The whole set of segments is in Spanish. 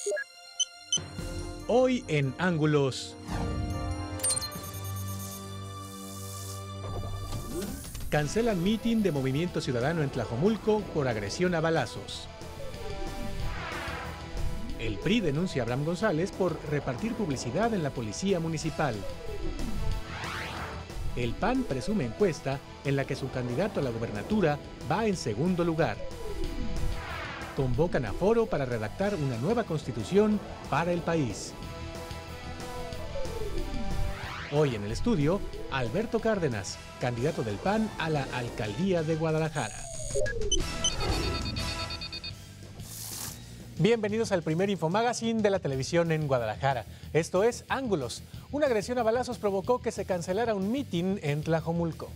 Hoy en Ángulos. Cancelan mitin de Movimiento Ciudadano en Tlajomulco por agresión a balazos. El PRI denuncia a Abraham González por repartir publicidad en la policía municipal. El PAN presume encuesta en la que su candidato a la gubernatura va en segundo lugar. Convocan a foro para redactar una nueva constitución para el país. Hoy en el estudio, Alberto Cárdenas, candidato del PAN a la alcaldía de Guadalajara. Bienvenidos al primer Infomagazine de la televisión en Guadalajara. Esto es Ángulos. Una agresión a balazos provocó que se cancelara un mitin en Tlajomulco.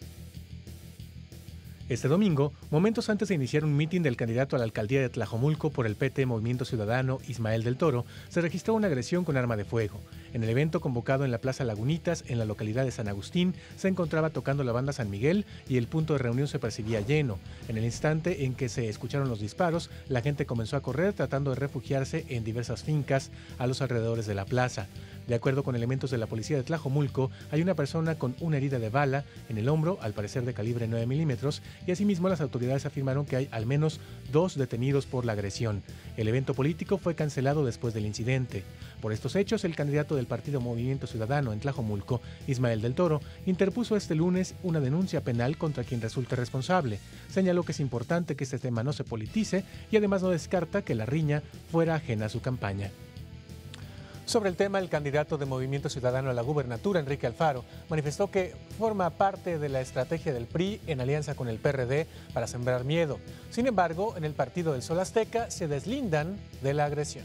Este domingo, momentos antes de iniciar un mitin del candidato a la alcaldía de Tlajomulco por el PT Movimiento Ciudadano, Ismael del Toro, se registró una agresión con arma de fuego. En el evento convocado en la Plaza Lagunitas, en la localidad de San Agustín, se encontraba tocando la banda San Miguel y el punto de reunión se percibía lleno. En el instante en que se escucharon los disparos, la gente comenzó a correr tratando de refugiarse en diversas fincas a los alrededores de la plaza. De acuerdo con elementos de la policía de Tlajomulco, hay una persona con una herida de bala en el hombro, al parecer de calibre 9 milímetros, y asimismo las autoridades afirmaron que hay al menos 2 detenidos por la agresión. El evento político fue cancelado después del incidente. Por estos hechos, el candidato del partido Movimiento Ciudadano en Tlajomulco, Ismael del Toro, interpuso este lunes una denuncia penal contra quien resulte responsable. Señaló que es importante que este tema no se politice y además no descarta que la riña fuera ajena a su campaña. Sobre el tema, el candidato de Movimiento Ciudadano a la gubernatura, Enrique Alfaro, manifestó que forma parte de la estrategia del PRI en alianza con el PRD para sembrar miedo. Sin embargo, en el Partido del Sol Azteca se deslindan de la agresión.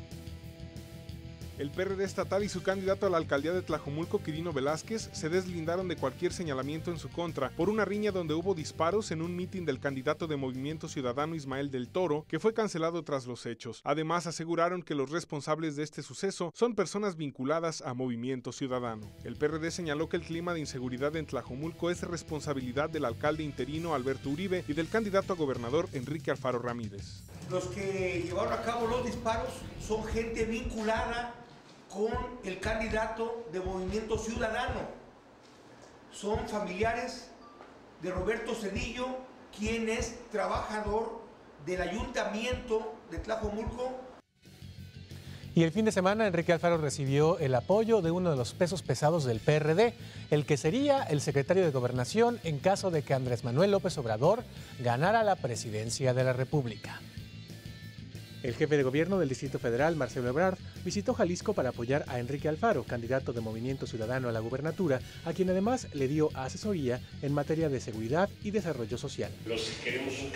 El PRD estatal y su candidato a la alcaldía de Tlajomulco, Quirino Velázquez, se deslindaron de cualquier señalamiento en su contra por una riña donde hubo disparos en un mitin del candidato de Movimiento Ciudadano Ismael del Toro, que fue cancelado tras los hechos. Además, aseguraron que los responsables de este suceso son personas vinculadas a Movimiento Ciudadano. El PRD señaló que el clima de inseguridad en Tlajomulco es responsabilidad del alcalde interino Alberto Uribe y del candidato a gobernador Enrique Alfaro Ramírez. Los que llevaron a cabo los disparos son gente vinculada con el candidato de Movimiento Ciudadano. Son familiares de Roberto Cedillo, quien es trabajador del ayuntamiento de Tlajomulco. Y el fin de semana, Enrique Alfaro recibió el apoyo de uno de los pesos pesados del PRD, el que sería el secretario de Gobernación en caso de que Andrés Manuel López Obrador ganara la presidencia de la República. El jefe de gobierno del Distrito Federal, Marcelo Ebrard, visitó Jalisco para apoyar a Enrique Alfaro, candidato de Movimiento Ciudadano a la gubernatura, a quien además le dio asesoría en materia de seguridad y desarrollo social. Los que queremos un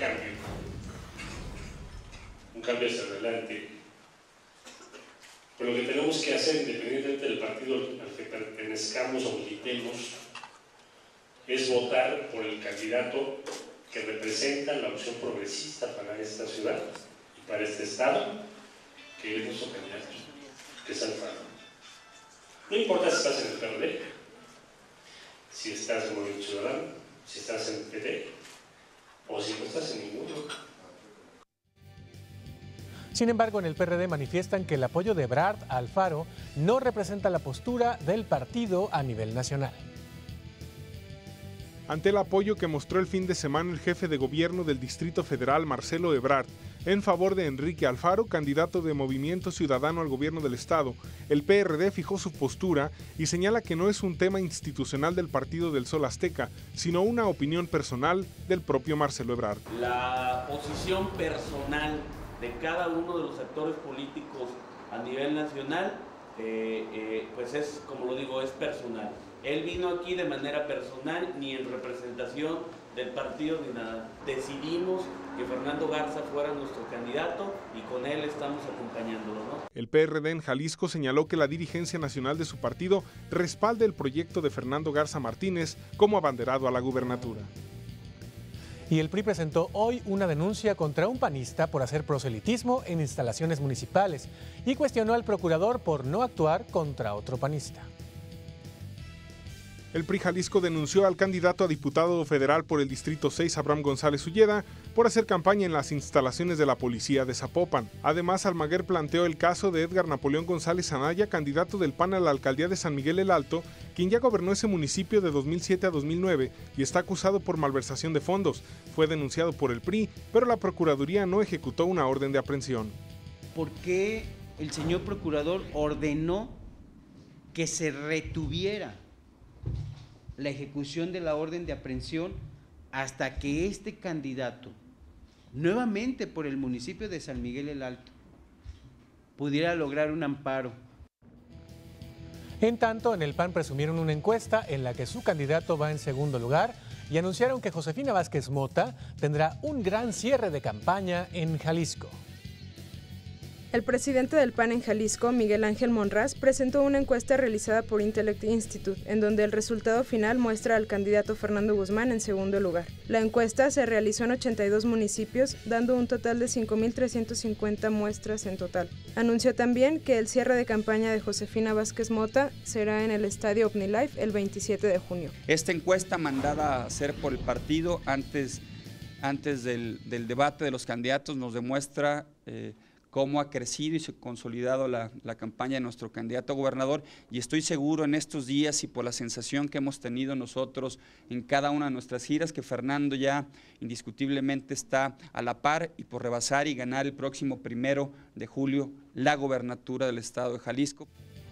cambio hacia adelante, pero lo que tenemos que hacer, independientemente del partido al que pertenezcamos o militemos, es votar por el candidato que representa la opción progresista para esta ciudad, para este estado, que es nuestro candidato, que es Alfaro. No importa si estás en el PRD, si estás en Movimiento Ciudadano, si estás en el PT, o si no estás en ninguno. Sin embargo, en el PRD manifiestan que el apoyo de Ebrard a Alfaro no representa la postura del partido a nivel nacional. Ante el apoyo que mostró el fin de semana el jefe de gobierno del Distrito Federal, Marcelo Ebrard, en favor de Enrique Alfaro, candidato de Movimiento Ciudadano al gobierno del estado, el PRD fijó su postura y señala que no es un tema institucional del Partido del Sol Azteca, sino una opinión personal del propio Marcelo Ebrard. La posición personal de cada uno de los actores políticos a nivel nacional, pues es, como lo digo, es personal. Él vino aquí de manera personal, ni en representación del partido ni nada. Decidimos que Fernando Garza fuera nuestro candidato y con él estamos acompañándolo, ¿no? El PRD en Jalisco señaló que la dirigencia nacional de su partido respalda el proyecto de Fernando Garza Martínez como abanderado a la gubernatura. Y el PRI presentó hoy una denuncia contra un panista por hacer proselitismo en instalaciones municipales y cuestionó al procurador por no actuar contra otro panista. El PRI Jalisco denunció al candidato a diputado federal por el Distrito 6, Abraham González Ulleda, por hacer campaña en las instalaciones de la policía de Zapopan. Además, Almaguer planteó el caso de Edgar Napoleón González Anaya, candidato del PAN a la alcaldía de San Miguel el Alto, quien ya gobernó ese municipio de 2007 a 2009 y está acusado por malversación de fondos. Fue denunciado por el PRI, pero la Procuraduría no ejecutó una orden de aprehensión. ¿Por qué el señor procurador ordenó que se retuviera la ejecución de la orden de aprehensión hasta que este candidato, nuevamente por el municipio de San Miguel el Alto, pudiera lograr un amparo? En tanto, en el PAN presumieron una encuesta en la que su candidato va en segundo lugar y anunciaron que Josefina Vázquez Mota tendrá un gran cierre de campaña en Jalisco. El presidente del PAN en Jalisco, Miguel Ángel Monraz, presentó una encuesta realizada por Intellect Institute, en donde el resultado final muestra al candidato Fernando Guzmán en segundo lugar. La encuesta se realizó en 82 municipios, dando un total de 5.350 muestras en total. Anunció también que el cierre de campaña de Josefina Vázquez Mota será en el Estadio OmniLife el 27 de junio. Esta encuesta mandada a hacer por el partido antes del debate de los candidatos nos demuestra cómo ha crecido y se ha consolidado la campaña de nuestro candidato a gobernador, y estoy seguro en estos días y por la sensación que hemos tenido nosotros en cada una de nuestras giras, que Fernando ya indiscutiblemente está a la par y por rebasar y ganar el próximo 1 de julio la gobernatura del estado de Jalisco.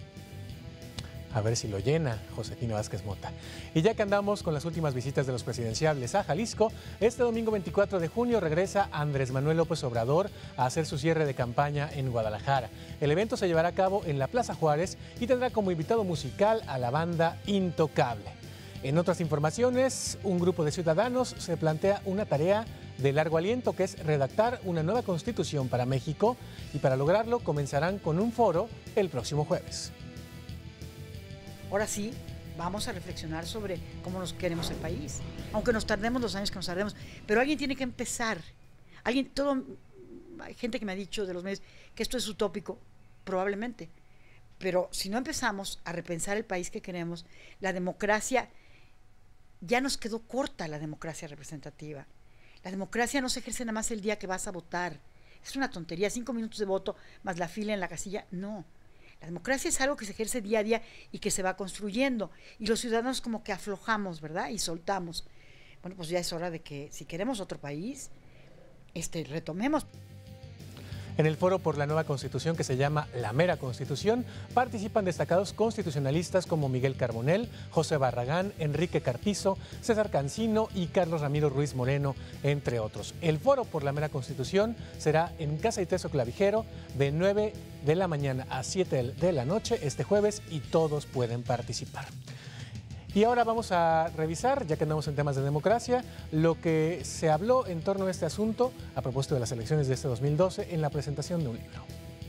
A ver si lo llena Josefina Vázquez Mota. Y ya que andamos con las últimas visitas de los presidenciables a Jalisco, este domingo 24 de junio regresa Andrés Manuel López Obrador a hacer su cierre de campaña en Guadalajara. El evento se llevará a cabo en la Plaza Juárez y tendrá como invitado musical a la banda Intocable. En otras informaciones, un grupo de ciudadanos se plantea una tarea de largo aliento, que es redactar una nueva constitución para México, y para lograrlo comenzarán con un foro el próximo jueves. Ahora sí, vamos a reflexionar sobre cómo nos queremos el país, aunque nos tardemos los años que nos tardemos, pero alguien tiene que empezar. Hay gente que me ha dicho de los medios que esto es utópico, probablemente, pero si no empezamos a repensar el país que queremos, la democracia, ya nos quedó corta la democracia representativa. La democracia no se ejerce nada más el día que vas a votar. Es una tontería, 5 minutos de voto más la fila en la casilla, no. La democracia es algo que se ejerce día a día y que se va construyendo. Y los ciudadanos como que aflojamos, ¿verdad? Y soltamos. Bueno, pues ya es hora de que, si queremos otro país, retomemos. En el foro por la nueva constitución, que se llama La Mera Constitución, participan destacados constitucionalistas como Miguel Carbonell, José Barragán, Enrique Carpizo, César Cancino y Carlos Ramiro Ruiz Moreno, entre otros. El foro por la Mera Constitución será en Casa Iteso Clavijero de 9 de la mañana a 7 de la noche este jueves, y todos pueden participar. Y ahora vamos a revisar, ya que andamos en temas de democracia, lo que se habló en torno a este asunto a propósito de las elecciones de este 2012 en la presentación de un libro.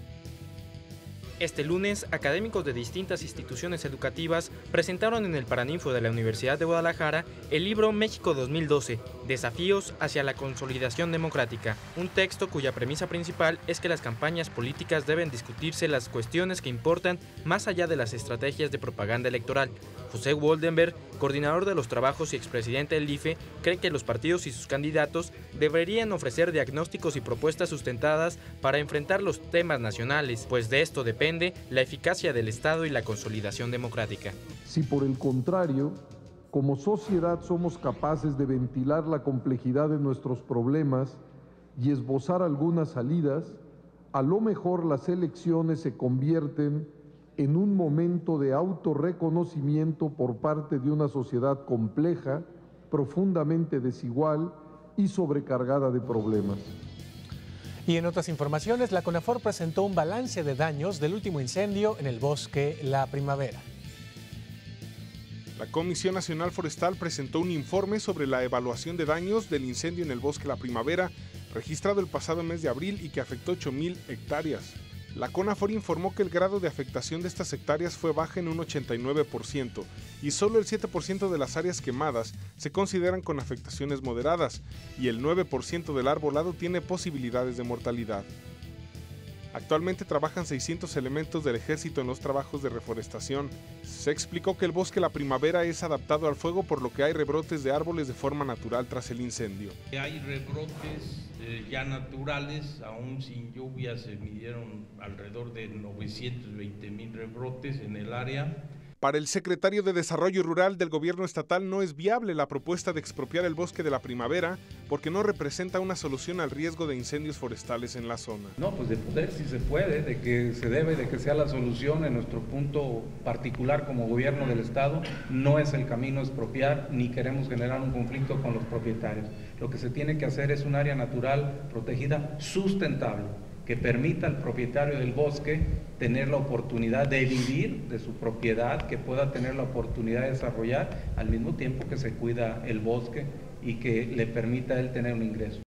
Este lunes, académicos de distintas instituciones educativas presentaron en el Paraninfo de la Universidad de Guadalajara el libro México 2012, Desafíos hacia la consolidación democrática, un texto cuya premisa principal es que las campañas políticas deben discutirse las cuestiones que importan más allá de las estrategias de propaganda electoral. José Woldenberg, coordinador de los trabajos y expresidente del IFE, cree que los partidos y sus candidatos deberían ofrecer diagnósticos y propuestas sustentadas para enfrentar los temas nacionales, pues de esto depende la eficacia del Estado y la consolidación democrática. Si por el contrario, como sociedad somos capaces de ventilar la complejidad de nuestros problemas y esbozar algunas salidas, a lo mejor las elecciones se convierten en un momento de autorreconocimiento por parte de una sociedad compleja, profundamente desigual y sobrecargada de problemas. Y en otras informaciones, la CONAFOR presentó un balance de daños del último incendio en el bosque La Primavera. La Comisión Nacional Forestal presentó un informe sobre la evaluación de daños del incendio en el bosque La Primavera, registrado el pasado mes de abril y que afectó 8,000 hectáreas. La CONAFOR informó que el grado de afectación de estas hectáreas fue baja en un 89% y solo el 7% de las áreas quemadas se consideran con afectaciones moderadas y el 9% del arbolado tiene posibilidades de mortalidad. Actualmente trabajan 600 elementos del ejército en los trabajos de reforestación. Se explicó que el bosque La Primavera es adaptado al fuego, por lo que hay rebrotes de árboles de forma natural tras el incendio. Hay rebrotes ya naturales, aún sin lluvia se midieron alrededor de 920,000 rebrotes en el área. Para el secretario de Desarrollo Rural del gobierno estatal no es viable la propuesta de expropiar el bosque de La Primavera porque no representa una solución al riesgo de incendios forestales en la zona. No, pues de poder sí se puede, de que se debe, de que sea la solución. En nuestro punto particular como gobierno del estado no es el camino expropiar ni queremos generar un conflicto con los propietarios. Lo que se tiene que hacer es un área natural protegida sustentable, que permita al propietario del bosque tener la oportunidad de vivir de su propiedad, que pueda tener la oportunidad de desarrollar al mismo tiempo que se cuida el bosque y que le permita a él tener un ingreso.